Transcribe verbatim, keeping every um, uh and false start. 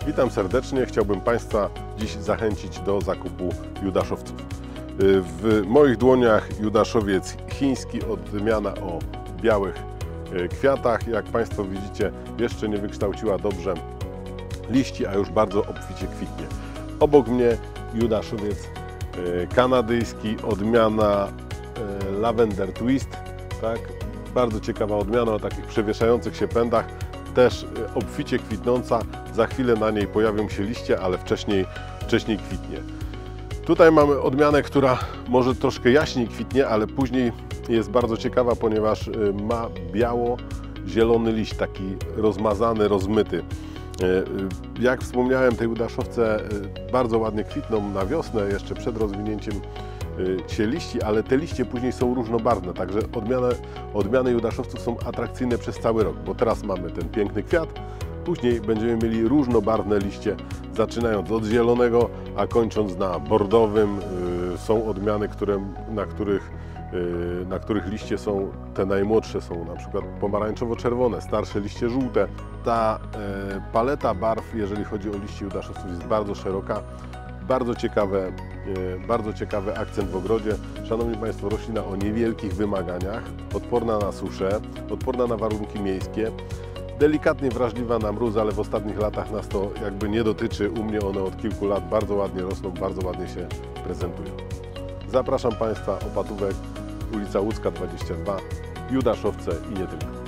Witam serdecznie. Chciałbym Państwa dziś zachęcić do zakupu judaszowców. W moich dłoniach judaszowiec chiński, odmiana o białych kwiatach. Jak Państwo widzicie, jeszcze nie wykształciła dobrze liści, a już bardzo obficie kwitnie. Obok mnie judaszowiec kanadyjski, odmiana Lavender Twist. Tak? Bardzo ciekawa odmiana o takich przewieszających się pędach. Też obficie kwitnąca, za chwilę na niej pojawią się liście, ale wcześniej, wcześniej kwitnie. Tutaj mamy odmianę, która może troszkę jaśniej kwitnie, ale później jest bardzo ciekawa, ponieważ ma biało-zielony liść, taki rozmazany, rozmyty. Jak wspomniałem, te judaszowce bardzo ładnie kwitną na wiosnę, jeszcze przed rozwinięciem się liści, ale te liście później są różnobarwne, także odmiany, odmiany judaszowców są atrakcyjne przez cały rok, bo teraz mamy ten piękny kwiat, później będziemy mieli różnobarwne liście, zaczynając od zielonego, a kończąc na bordowym. Są odmiany, które, na, których, na których liście są, te najmłodsze są na przykład pomarańczowo-czerwone, starsze liście żółte. Ta paleta barw, jeżeli chodzi o liście judaszowców, jest bardzo szeroka. Bardzo ciekawe, bardzo ciekawy akcent w ogrodzie. Szanowni Państwo, roślina o niewielkich wymaganiach, odporna na suszę, odporna na warunki miejskie, delikatnie wrażliwa na mróz, ale w ostatnich latach nas to jakby nie dotyczy. U mnie one od kilku lat bardzo ładnie rosną, bardzo ładnie się prezentują. Zapraszam Państwa, Opatówek, ulica Łódzka dwadzieścia dwa, Judaszowce i nie tylko.